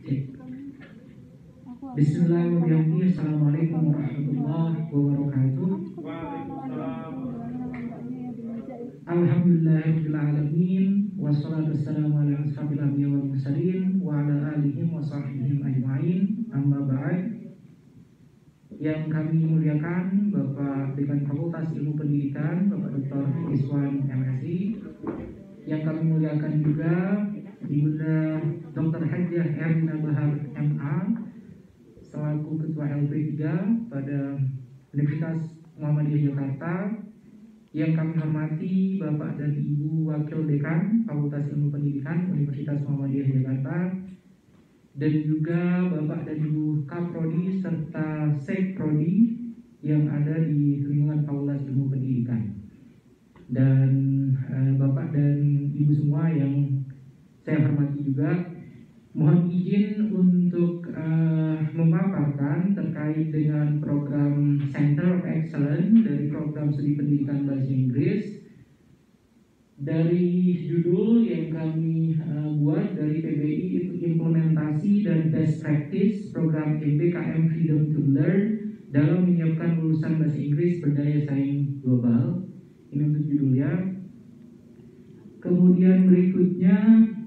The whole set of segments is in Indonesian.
Bismillahirrahmanirrahim. Assalamualaikum warahmatullahi wabarakatuh. Alhamdulillahirrahmanirrahim. Wassalatu wassalamu ala ashrafil anbiya'i wal mursalin wa ala alihi wa sahbihi ajma'in. Amma ba'd. Yang kami muliakan Bapak Dekan Fakultas Ilmu Pendidikan, Bapak Dr. Iswan MSI. Yang kami muliakan juga Ibunda Dr. Hajjah Erina Bahar MA selaku Ketua LP3 pada Universitas Muhammadiyah Jakarta. Yang kami hormati Bapak dan Ibu Wakil Dekan Fakultas Ilmu Pendidikan Universitas Muhammadiyah Jakarta, dan juga Bapak dan Ibu Kaprodi serta Sekprodi yang ada di lingkungan Fakultas Ilmu Pendidikan, dan Bapak dan Ibu semua yang saya hormati juga, mohon izin untuk memaparkan terkait dengan program Center of Excellence dari program studi pendidikan bahasa Inggris. Dari judul yang kami buat dari PBI itu implementasi dan best practice program MBKM Freedom to Learn dalam menyiapkan lulusan bahasa Inggris berdaya saing global. Ini untuk judulnya. Kemudian berikutnya,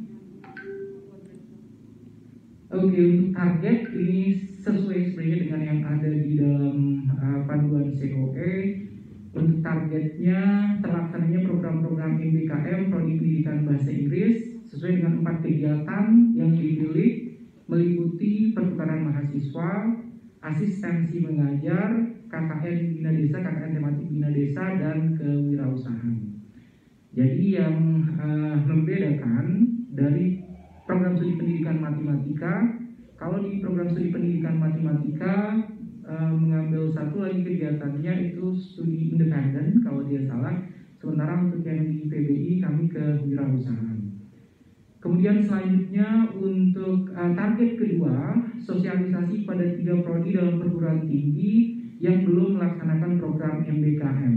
untuk target ini sesuai sebenarnya dengan yang ada di dalam panduan COE. Untuk targetnya terlaksananya program-program MBKM Prodi Pendidikan Bahasa Inggris sesuai dengan 4 kegiatan yang dipilih, meliputi pertukaran mahasiswa, asistensi mengajar, KKN Bina Desa, KKN tematik Bina Desa, dan kewirausahaan. Jadi yang membedakan dari program studi pendidikan matematika, kalau di program studi pendidikan matematika mengambil satu lagi kegiatannya itu studi independen kalau dia salah, sementara untuk yang di PBI kami kewirausahaan. Kemudian selanjutnya untuk target kedua, sosialisasi pada 3 prodi dalam perguruan tinggi yang belum melaksanakan program MBKM.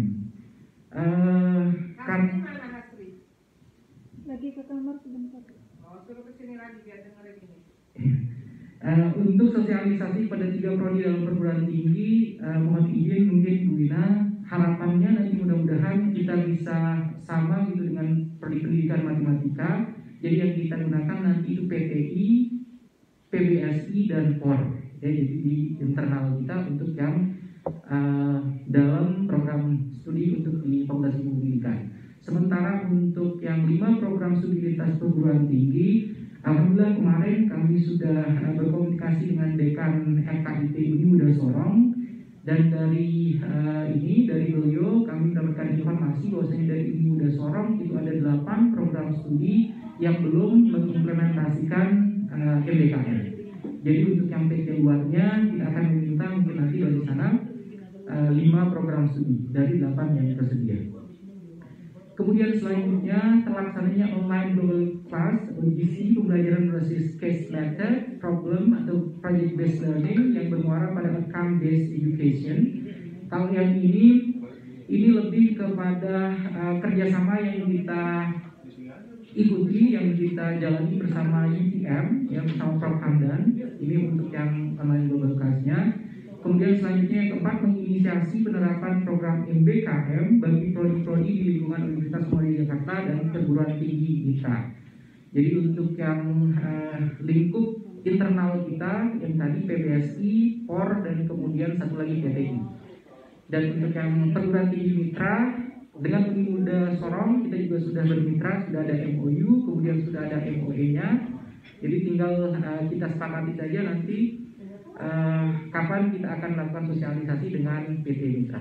Lagi ke kamar sebentar. Suruh kesini lagi biar dengerin ini. Untuk sosialisasi pada 3 prodi dalam perguruan tinggi, mohon izin mungkin Bu Wina, harapannya nanti mudah-mudahan kita bisa sama gitu dengan prodi pendidikan matematika. Jadi yang kita gunakan nanti itu PTI, PBSI, dan POR. Ya, jadi di internal kita untuk yang dalam program studi untuk di Fakultas Ilmu Pendidikan. Sementara untuk yang 5 program studi lintas perguruan tinggi, alhamdulillah kemarin kami sudah berkomunikasi dengan Dekan FKIP Uni Muda Sorong, dan dari beliau kami mendapatkan informasi bahwasanya dari Uni Muda Sorong itu ada 8 program studi yang belum mengimplementasikan MBKM. Jadi untuk yang PT luarnya kita akan meminta mungkin nanti dari sana 5 program studi dari 8 yang tersedia. Kemudian selanjutnya terlaksananya online global class atau GC, pembelajaran berbasis case method, problem atau project based learning yang bermuara pada outcome based education. Kalau yang ini lebih kepada kerjasama yang kita ikuti, yang kita jalani bersama UTM, ya, bersama Prof. Hamdan. Ini untuk yang online global class-nya. Kemudian selanjutnya yang keempat, menginisiasi penerapan program MBKM bagi prodi-prodi di lingkungan Universitas Muhammadiyah Jakarta dan perguruan tinggi mitra. Jadi untuk yang lingkup internal kita yang tadi PBSI, POR, dan kemudian satu lagi PTI. Dan untuk yang perguruan tinggi mitra dengan Uni Muda Sorong kita juga sudah bermitra, sudah ada MOU, kemudian sudah ada MOE-nya. Jadi tinggal kita sepakati saja nanti kapan kita akan melakukan sosialisasi dengan PT Mitra.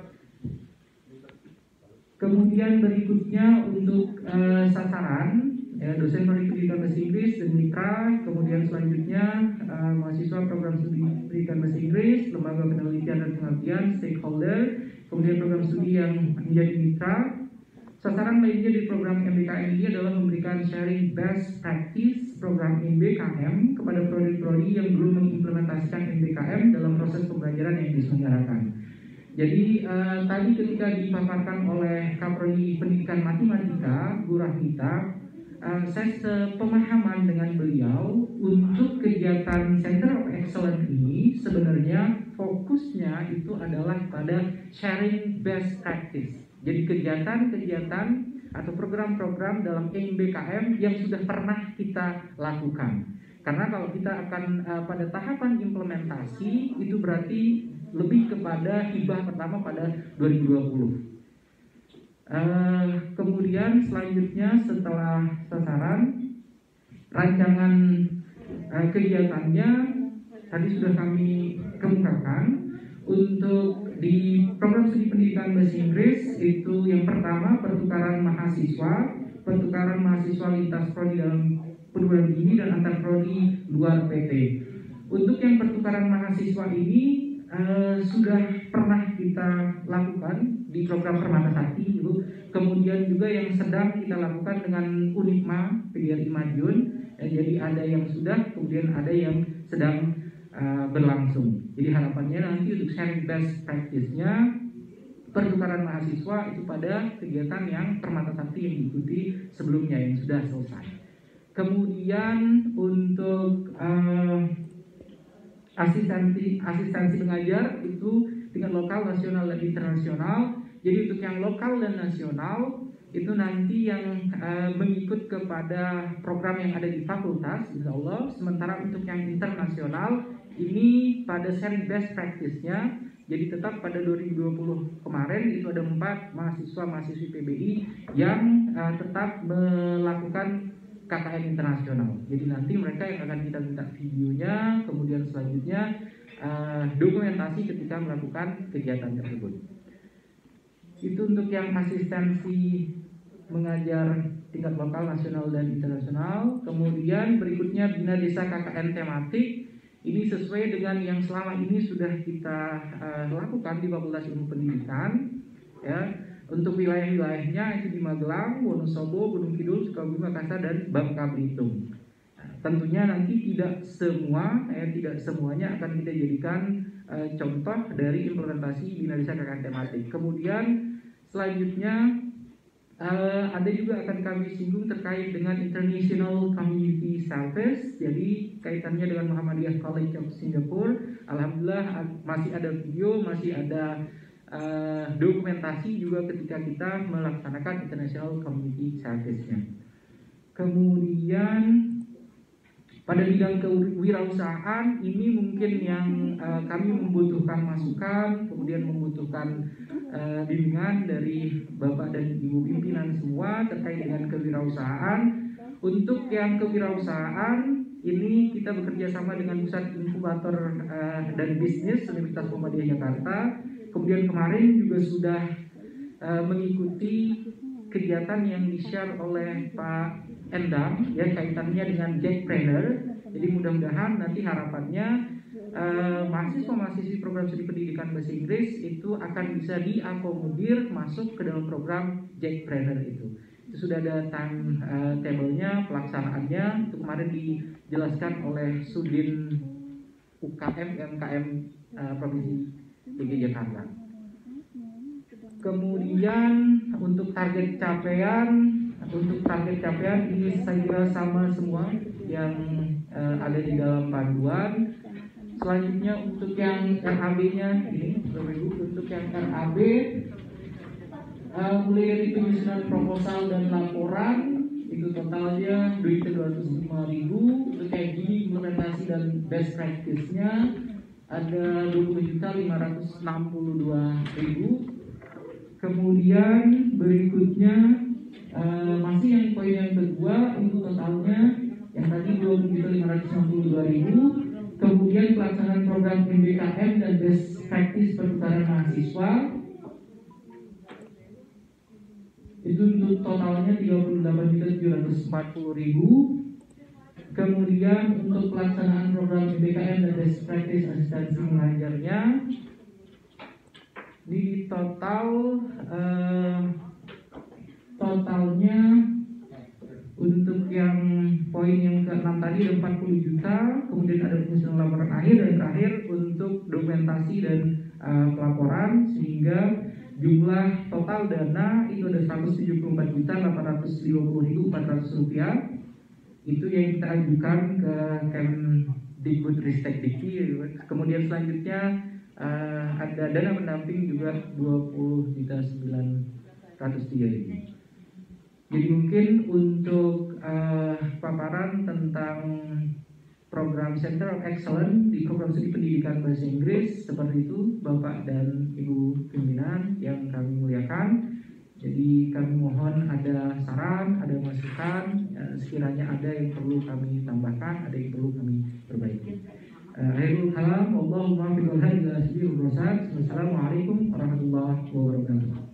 Kemudian berikutnya untuk sasaran, ya, dosen prodi pendidikan bahasa Inggris dan mitra. Kemudian selanjutnya mahasiswa program studi pendidikan bahasa Inggris, lembaga penelitian dan pengabdian, stakeholder. Kemudian program studi yang menjadi mitra. Sasaran lainnya di program MBKM ini adalah memberikan sharing best practice program MBKM kepada prodi-prodi yang belum mengimplementasikan MBKM dalam proses pembelajaran yang diselenggarakan. Jadi tadi ketika dipaparkan oleh Kaprodi Pendidikan Matematika, Bu Rahmita, saya sepemahaman dengan beliau untuk kegiatan Center of Excellence ini sebenarnya fokusnya itu adalah pada sharing best practice. Jadi kegiatan-kegiatan atau program-program dalam MBKM yang sudah pernah kita lakukan. Karena kalau kita akan pada tahapan implementasi itu berarti lebih kepada hibah pertama pada 2020. Kemudian selanjutnya setelah sasaran rancangan kegiatannya tadi sudah kami kemukakan. Untuk di program studi pendidikan bahasa Inggris itu yang pertama pertukaran mahasiswa lintas prodi dalam perguruan tinggi dan antar prodi luar PT. Untuk yang pertukaran mahasiswa ini sudah pernah kita lakukan di program Permata Sakti gitu. Kemudian juga yang sedang kita lakukan dengan Unikma PGRI Madiun. Jadi ada yang sudah, kemudian ada yang sedang berlangsung. Jadi harapannya nanti untuk sharing best practice-nya pertukaran mahasiswa itu pada kegiatan yang Permata Sakti yang diikuti sebelumnya yang sudah selesai. Kemudian untuk asistensi mengajar itu tingkat lokal, nasional, dan internasional. Jadi untuk yang lokal dan nasional itu nanti yang mengikut kepada program yang ada di fakultas, insya Allah. Sementara untuk yang internasional ini pada sharing best practice-nya. Jadi tetap pada 2020 kemarin itu ada 4 mahasiswa-mahasiswi PBI yang tetap melakukan KKN internasional. Jadi nanti mereka yang akan kita minta videonya, kemudian selanjutnya dokumentasi ketika melakukan kegiatan tersebut. Itu untuk yang asistensi mengajar tingkat lokal, nasional, dan internasional. Kemudian berikutnya Bina Desa KKN tematik. Ini sesuai dengan yang selama ini sudah kita lakukan di Fakultas Ilmu Pendidikan. Ya, untuk wilayah-wilayahnya itu di Magelang, Wonosobo, Gunung Kidul, Sukabumi, Makassar, dan Bangka Belitung. Tentunya nanti tidak semuanya akan kita jadikan contoh dari implementasi Bina Desa KKN tematik. Kemudian selanjutnya ada juga akan kami singgung terkait dengan International Community Service. Jadi kaitannya dengan Muhammadiyah College of Singapore. Alhamdulillah masih ada video, masih ada dokumentasi juga ketika kita melaksanakan International Community Service-nya. Kemudian pada bidang kewirausahaan ini mungkin yang kami membutuhkan masukan, kemudian membutuhkan bimbingan dari Bapak dan Ibu pimpinan semua terkait dengan kewirausahaan. Untuk yang kewirausahaan ini kita bekerja sama dengan Pusat Inkubator dan Bisnis Universitas Muhammadiyah Jakarta. Kemudian kemarin juga sudah mengikuti kegiatan yang di-share oleh Pak Endang ya kaitannya dengan Jackpreneur. Jadi mudah-mudahan nanti harapannya mahasiswa-mahasiswi program studi pendidikan bahasa Inggris itu akan bisa diakomodir masuk ke dalam program Jackpreneur itu. Itu sudah ada timetable-nya, pelaksanaannya. Itu kemarin dijelaskan oleh Sudin UKM UMKM Provinsi DKI Jakarta. Kemudian untuk target capaian ini saya kira sama semua yang ada di dalam panduan. Selanjutnya untuk yang RAB-nya ini, untuk yang RAB mulai dari penyusunan proposal dan laporan itu totalnya duitnya 205.000. Untuk kayak gini implementasi dan best practice-nya ada 20.562.000. Kemudian berikutnya masih yang poin yang kedua untuk totalnya yang tadi 20.562.000. Kemudian pelaksanaan program MBKM dan best practice pertukaran mahasiswa itu untuk totalnya 38.740.000. Kemudian untuk pelaksanaan program MBKM dan best practice asistensi mengajarnya di totalnya untuk yang poin yang ke-6 tadi ada 40 juta, kemudian ada penyusunan laporan akhir dan terakhir untuk dokumentasi dan pelaporan sehingga Jumlah total dana itu ada 174.850.400 rupiah. Itu yang kita ajukan ke Kemdikbudristek-Dikti. Kemudian selanjutnya ada dana pendamping juga 20.903. Jadi mungkin untuk paparan tentang program Center of Excellence di program studi pendidikan bahasa Inggris seperti itu, Bapak dan Ibu pimpinan yang kami muliakan. Jadi kami mohon ada saran, ada masukan, sekiranya ada yang perlu kami tambahkan, ada yang perlu kami perbaiki. Akhirul kalam, Allahumma fi wal hadi wa Assalamualaikum warahmatullahi wabarakatuh.